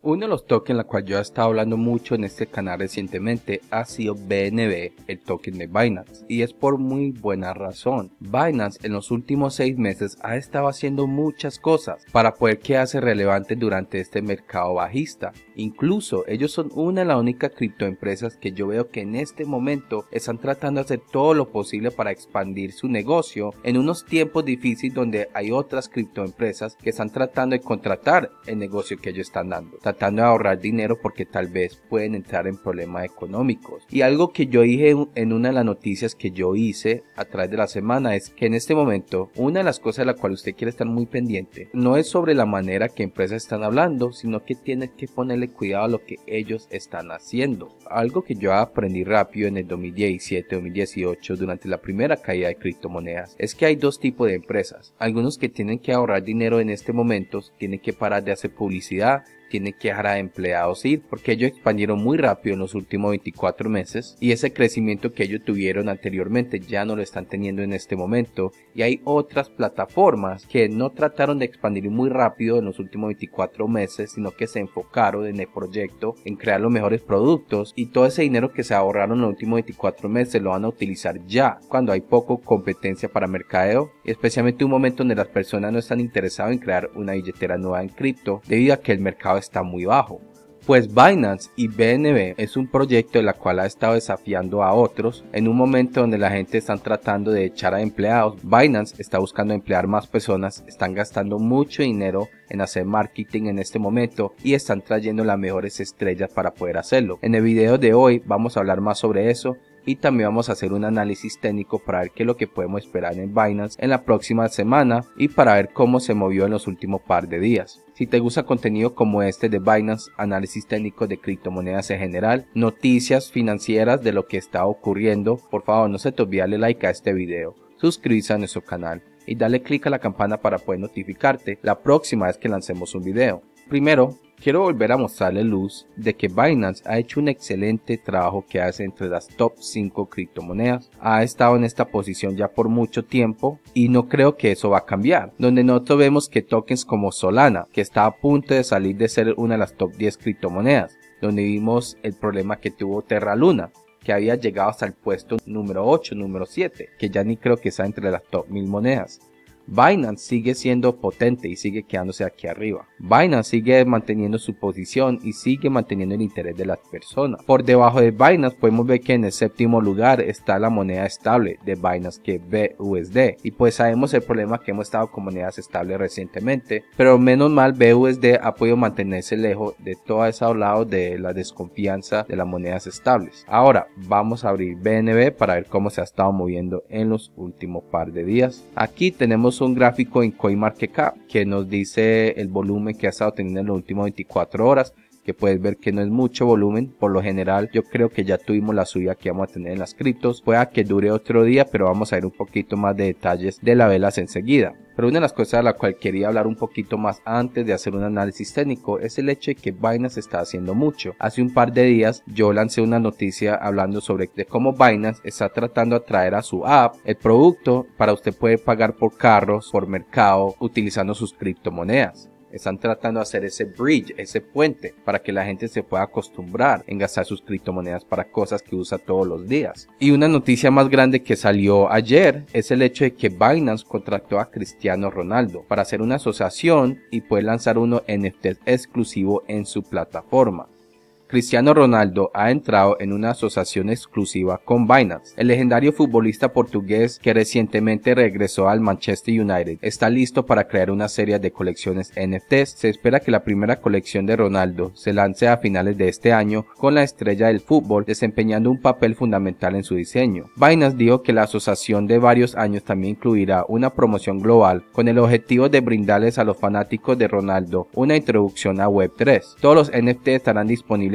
Uno de los tokens la cual yo he estado hablando mucho en este canal recientemente ha sido BNB, el token de Binance, y es por muy buena razón. Binance en los últimos 6 meses ha estado haciendo muchas cosas para poder quedarse relevante durante este mercado bajista. Incluso ellos son una de las únicas criptoempresas que yo veo que en este momento están tratando de hacer todo lo posible para expandir su negocio en unos tiempos difíciles donde hay otras criptoempresas que están tratando de contratar el negocio que ellos están dando, tratando de ahorrar dinero porque tal vez pueden entrar en problemas económicos. Y algo que yo dije en una de las noticias que yo hice a través de la semana es que en este momento una de las cosas de la cual usted quiere estar muy pendiente no es sobre la manera que empresas están hablando, sino que tiene que ponerle cuidado a lo que ellos están haciendo. Algo que yo aprendí rápido en el 2017-2018 durante la primera caída de criptomonedas es que hay dos tipos de empresas. Algunos que tienen que ahorrar dinero en este momento, tienen que parar de hacer publicidad, tienen que dejar a empleados ir porque ellos expandieron muy rápido en los últimos 24 meses y ese crecimiento que ellos tuvieron anteriormente ya no lo están teniendo en este momento. Y hay otras plataformas que no trataron de expandir muy rápido en los últimos 24 meses, sino que se enfocaron en el proyecto, en crear los mejores productos, y todo ese dinero que se ahorraron en los últimos 24 meses lo van a utilizar ya cuando hay poco competencia para mercadeo, especialmente un momento donde las personas no están interesadas en crear una billetera nueva en cripto debido a que el mercado está muy bajo. Pues Binance y BNB es un proyecto de la cual ha estado desafiando a otros en un momento donde la gente está tratando de echar a empleados. Binance está buscando emplear más personas, están gastando mucho dinero en hacer marketing en este momento y están trayendo las mejores estrellas para poder hacerlo. En el video de hoy vamos a hablar más sobre eso y también vamos a hacer un análisis técnico para ver qué es lo que podemos esperar en Binance en la próxima semana y para ver cómo se movió en los últimos par de días. Si te gusta contenido como este de Binance, análisis técnico de criptomonedas en general, noticias financieras de lo que está ocurriendo, por favor no se te olvide darle like a este video, suscribirse a nuestro canal y darle click a la campana para poder notificarte la próxima vez que lancemos un video. Primero, quiero volver a mostrarle luz de que Binance ha hecho un excelente trabajo que hace entre las top 5 criptomonedas. Ha estado en esta posición ya por mucho tiempo y no creo que eso va a cambiar. Donde nosotros vemos que tokens como Solana, que está a punto de salir de ser una de las top 10 criptomonedas, donde vimos el problema que tuvo Terra Luna, que había llegado hasta el puesto número 8, número 7, que ya ni creo que está entre las top 1000 monedas. Binance sigue siendo potente y sigue quedándose aquí arriba. Binance sigue manteniendo su posición y sigue manteniendo el interés de las personas. Por debajo de Binance podemos ver que en el séptimo lugar está la moneda estable de Binance, que es BUSD. Y pues sabemos el problema que hemos estado con monedas estables recientemente, pero menos mal BUSD ha podido mantenerse lejos de todo ese lado de la desconfianza de las monedas estables. Ahora vamos a abrir BNB para ver cómo se ha estado moviendo en los últimos par de días. Aquí tenemos un gráfico en CoinMarketCap que nos dice el volumen que ha estado teniendo en las últimas 24 horas, que puedes ver que no es mucho volumen. Por lo general yo creo que ya tuvimos la subida que vamos a tener en las criptos, pueda que dure otro día, pero vamos a ver un poquito más de detalles de las velas enseguida. Pero una de las cosas de la cual quería hablar un poquito más antes de hacer un análisis técnico es el hecho de que Binance está haciendo mucho. Hace un par de días yo lancé una noticia hablando sobre cómo Binance está tratando de traer a su app el producto para usted poder pagar por carros, por mercado, utilizando sus criptomonedas. Están tratando de hacer ese bridge, ese puente, para que la gente se pueda acostumbrar en gastar sus criptomonedas para cosas que usa todos los días. Y una noticia más grande que salió ayer es el hecho de que Binance contrató a Cristiano Ronaldo para hacer una asociación y poder lanzar unos NFTs exclusivos en su plataforma. Cristiano Ronaldo ha entrado en una asociación exclusiva con Binance. El legendario futbolista portugués que recientemente regresó al Manchester United está listo para crear una serie de colecciones NFTs. Se espera que la primera colección de Ronaldo se lance a finales de este año, con la estrella del fútbol desempeñando un papel fundamental en su diseño. Binance dijo que la asociación de varios años también incluirá una promoción global con el objetivo de brindarles a los fanáticos de Ronaldo una introducción a Web3. Todos los NFTs estarán disponibles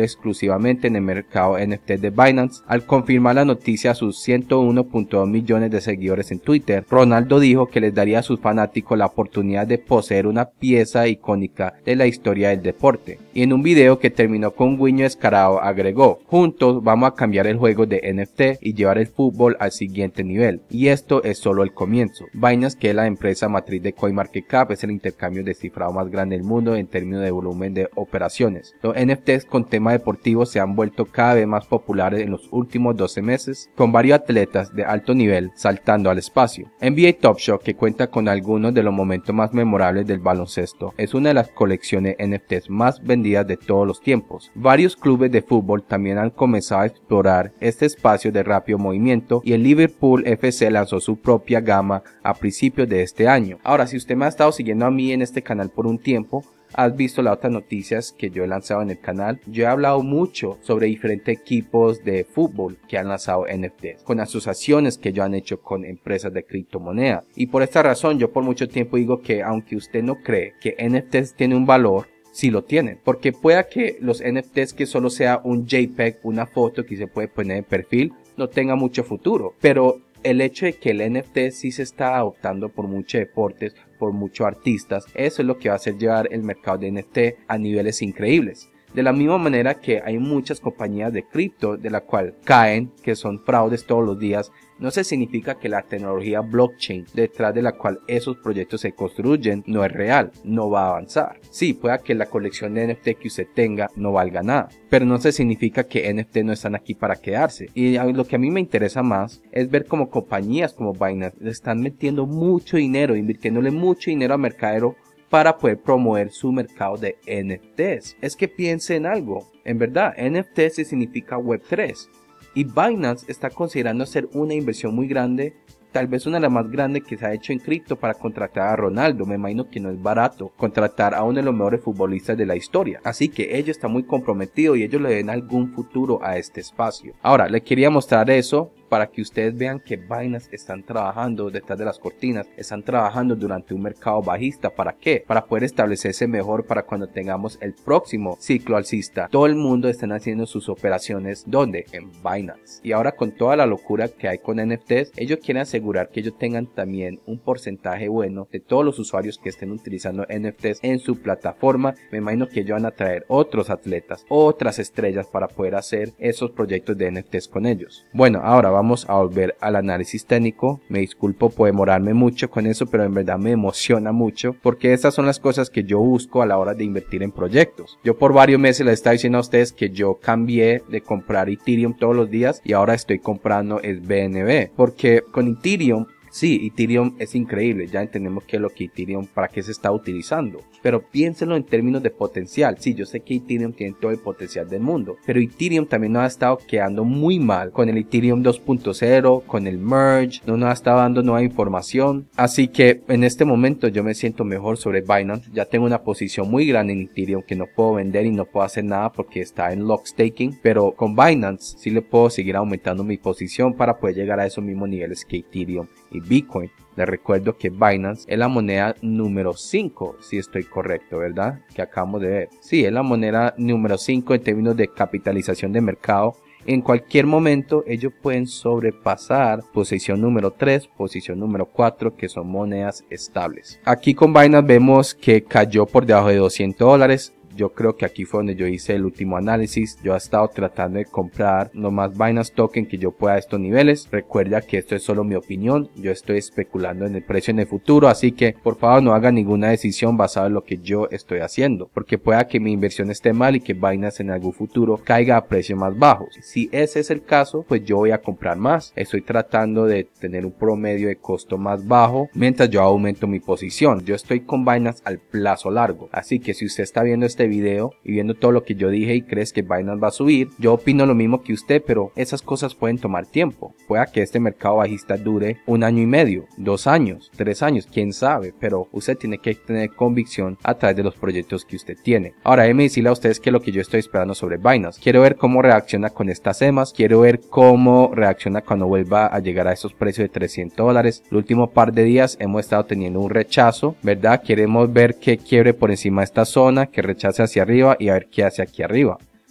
exclusivamente en el mercado NFT de Binance. Al confirmar la noticia a sus 101.2 millones de seguidores en Twitter, Ronaldo dijo que les daría a sus fanáticos la oportunidad de poseer una pieza icónica de la historia del deporte. Y en un video que terminó con un guiño descarado agregó: juntos vamos a cambiar el juego de NFT y llevar el fútbol al siguiente nivel. Y esto es solo el comienzo. Binance, que es la empresa matriz de CoinMarketCap, es el intercambio de cifrado más grande del mundo en términos de volumen de operaciones. Los NFTs con tema deportivo se han vuelto cada vez más populares en los últimos 12 meses, con varios atletas de alto nivel saltando al espacio. NBA Top Shot, que cuenta con algunos de los momentos más memorables del baloncesto, es una de las colecciones NFTs más vendidas de todos los tiempos. Varios clubes de fútbol también han comenzado a explorar este espacio de rápido movimiento y el Liverpool FC lanzó su propia gama a principios de este año. Ahora, si usted me ha estado siguiendo a mí en este canal por un tiempo, has visto las otras noticias que yo he lanzado en el canal. Yo he hablado mucho sobre diferentes equipos de fútbol que han lanzado NFTs, con asociaciones que ellos han hecho con empresas de criptomonedas. Y por esta razón yo por mucho tiempo digo que aunque usted no cree que NFTs tiene un valor, sí lo tienen, porque pueda que los NFTs que solo sea un JPEG, una foto que se puede poner en perfil, no tenga mucho futuro, pero el hecho de que el NFT sí se está adoptando por muchos deportes, por muchos artistas, eso es lo que va a hacer llevar el mercado de NFT a niveles increíbles. De la misma manera que hay muchas compañías de cripto de la cual caen, que son fraudes todos los días, no se significa que la tecnología blockchain detrás de la cual esos proyectos se construyen no es real, no va a avanzar. Sí, pueda que la colección de NFT que usted tenga no valga nada, pero no se significa que NFT no están aquí para quedarse. Y lo que a mí me interesa más es ver cómo compañías como Binance le están metiendo mucho dinero, invirtiéndole mucho dinero a mercadero para poder promover su mercado de NFTs. Es que piense en algo, en verdad, NFT significa Web3 y Binance está considerando hacer una inversión muy grande, tal vez una de las más grandes que se ha hecho en cripto, para contratar a Ronaldo. Me imagino que no es barato contratar a uno de los mejores futbolistas de la historia, así que ellos están muy comprometidos y ellos le ven algún futuro a este espacio. Ahora, les quería mostrar eso para que ustedes vean que Binance están trabajando detrás de las cortinas, están trabajando durante un mercado bajista. ¿Para qué? Para poder establecerse mejor para cuando tengamos el próximo ciclo alcista. Todo el mundo están haciendo sus operaciones, ¿dónde? En Binance. Y ahora con toda la locura que hay con NFTs, ellos quieren asegurar que ellos tengan también un porcentaje bueno de todos los usuarios que estén utilizando NFTs en su plataforma. Me imagino que ellos van a traer otros atletas, otras estrellas para poder hacer esos proyectos de NFTs con ellos. Bueno, ahora vamos a volver al análisis técnico. Me disculpo por demorarme mucho con eso, pero en verdad me emociona mucho porque estas son las cosas que yo busco a la hora de invertir en proyectos. Yo por varios meses les estaba diciendo a ustedes que yo cambié de comprar Ethereum todos los días y ahora estoy comprando es BNB, porque con Ethereum, sí, Ethereum es increíble, ya entendemos qué es lo que Ethereum, para qué se está utilizando, pero piénsenlo en términos de potencial. Sí, yo sé que Ethereum tiene todo el potencial del mundo, pero Ethereum también nos ha estado quedando muy mal con el Ethereum 2.0, con el merge, no nos ha estado dando nueva información, así que en este momento yo me siento mejor sobre Binance. Ya tengo una posición muy grande en Ethereum que no puedo vender y no puedo hacer nada porque está en lock staking, pero con Binance sí le puedo seguir aumentando mi posición para poder llegar a esos mismos niveles que Ethereum y Bitcoin. Les recuerdo que Binance es la moneda número 5, si estoy correcto, ¿verdad? Que acabamos de ver. Sí, es la moneda número 5 en términos de capitalización de mercado. En cualquier momento ellos pueden sobrepasar posición número 3, posición número 4, que son monedas estables. Aquí con Binance vemos que cayó por debajo de $200. Yo creo que aquí fue donde yo hice el último análisis. Yo he estado tratando de comprar lo más Binance Token que yo pueda a estos niveles. Recuerda que esto es solo mi opinión. Yo estoy especulando en el precio en el futuro. Así que por favor no hagan ninguna decisión basada en lo que yo estoy haciendo, porque pueda que mi inversión esté mal y que Binance en algún futuro caiga a precios más bajos. Si ese es el caso, pues yo voy a comprar más. Estoy tratando de tener un promedio de costo más bajo mientras yo aumento mi posición. Yo estoy con Binance al plazo largo. Así que si usted está viendo este video y viendo todo lo que yo dije y crees que Binance va a subir, yo opino lo mismo que usted, pero esas cosas pueden tomar tiempo. Pueda que este mercado bajista dure 1 año y medio, 2 años, 3 años, quién sabe, pero usted tiene que tener convicción a través de los proyectos que usted tiene. Ahora déjenme decirle a ustedes que lo que yo estoy esperando sobre Binance. Quiero ver cómo reacciona con estas EMAs, quiero ver cómo reacciona cuando vuelva a llegar a esos precios de $300. El último par de días hemos estado teniendo un rechazo, ¿verdad? Queremos ver que quiebre por encima de esta zona, que rechace hacia arriba y a ver qué hace aquí arriba.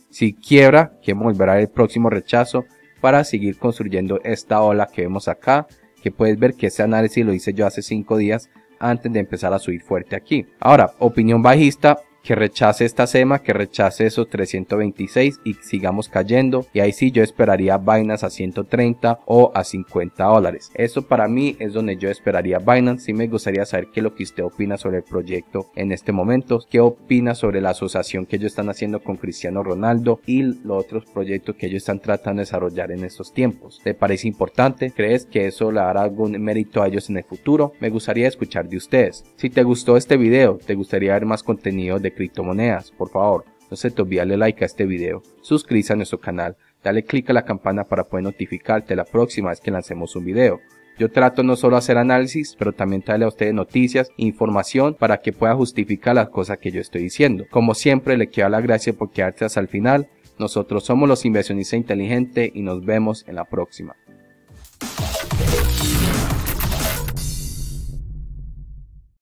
Si quiebra, que volverá el próximo rechazo para seguir construyendo esta ola que vemos acá, que puedes ver que ese análisis lo hice yo hace 5 días antes de empezar a subir fuerte aquí. Ahora, opinión bajista, que rechace esta SEMA, que rechace esos 326 y sigamos cayendo, y ahí sí yo esperaría Binance a 130 o a 50 dólares. Eso para mí es donde yo esperaría Binance. Sí me gustaría saber qué es lo que usted opina sobre el proyecto en este momento, qué opina sobre la asociación que ellos están haciendo con Cristiano Ronaldo y los otros proyectos que ellos están tratando de desarrollar en estos tiempos. ¿Te parece importante? ¿Crees que eso le dará algún mérito a ellos en el futuro? Me gustaría escuchar de ustedes. Si te gustó este video, te gustaría ver más contenido de criptomonedas, por favor, no se te olvide darle like a este video, suscríbete a nuestro canal, dale click a la campana para poder notificarte la próxima vez que lancemos un video. Yo trato no solo hacer análisis, pero también traerle a ustedes noticias, información para que pueda justificar las cosas que yo estoy diciendo. Como siempre, le quiero dar las gracias por quedarse hasta el final. Nosotros somos los inversionistas inteligentes y nos vemos en la próxima.